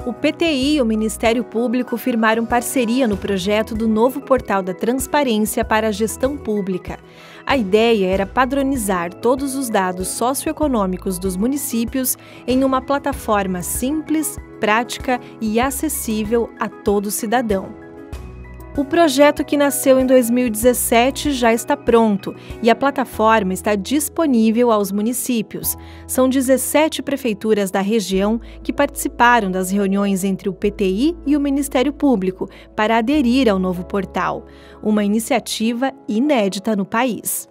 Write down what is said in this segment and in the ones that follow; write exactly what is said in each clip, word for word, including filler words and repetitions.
O P T I e o Ministério Público firmaram parceria no projeto do novo Portal da Transparência para a Gestão Pública. A ideia era padronizar todos os dados socioeconômicos dos municípios em uma plataforma simples, prática e acessível a todo cidadão. O projeto, que nasceu em dois mil e dezessete, já está pronto e a plataforma está disponível aos municípios. São dezessete prefeituras da região que participaram das reuniões entre o P T I e o Ministério Público para aderir ao novo portal, uma iniciativa inédita no país.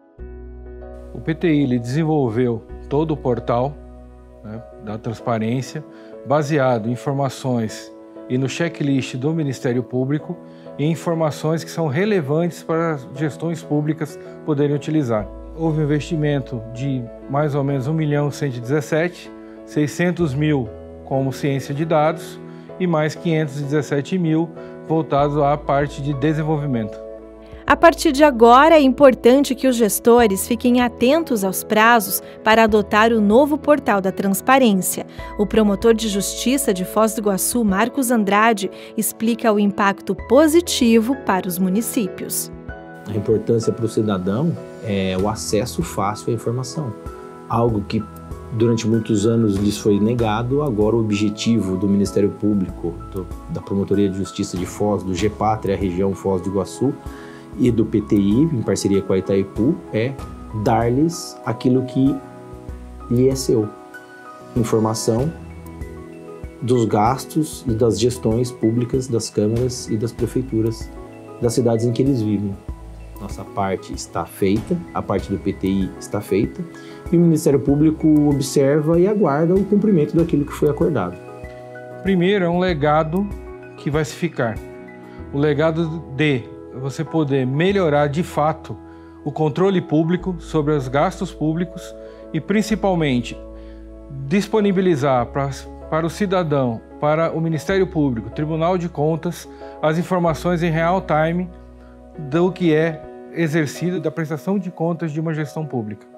O P T I ele desenvolveu todo o portal, né, da transparência, baseado em informações e no checklist do Ministério Público e informações que são relevantes para as gestões públicas poderem utilizar. Houve um investimento de mais ou menos um milhão cento e dezessete, seiscentos mil como ciência de dados e mais quinhentos e dezessete mil voltados à parte de desenvolvimento. A partir de agora, é importante que os gestores fiquem atentos aos prazos para adotar o novo Portal da Transparência. O promotor de Justiça de Foz do Iguaçu, Marcos Andrade, explica o impacto positivo para os municípios. A importância para o cidadão é o acesso fácil à informação. Algo que durante muitos anos lhes foi negado, agora o objetivo do Ministério Público, do, da Promotoria de Justiça de Foz, do Gepátria, região Foz do Iguaçu, e do P T I, em parceria com a Itaipu, é dar-lhes aquilo que lhe é seu. Informação dos gastos e das gestões públicas das câmaras e das prefeituras das cidades em que eles vivem. Nossa parte está feita, a parte do P T I está feita, e o Ministério Público observa e aguarda o cumprimento daquilo que foi acordado. Primeiro, é um legado que vai se ficar. O legado de você poder melhorar de fato o controle público sobre os gastos públicos e principalmente disponibilizar para, para o cidadão, para o Ministério Público, Tribunal de Contas, as informações em real time do que é exercido da prestação de contas de uma gestão pública.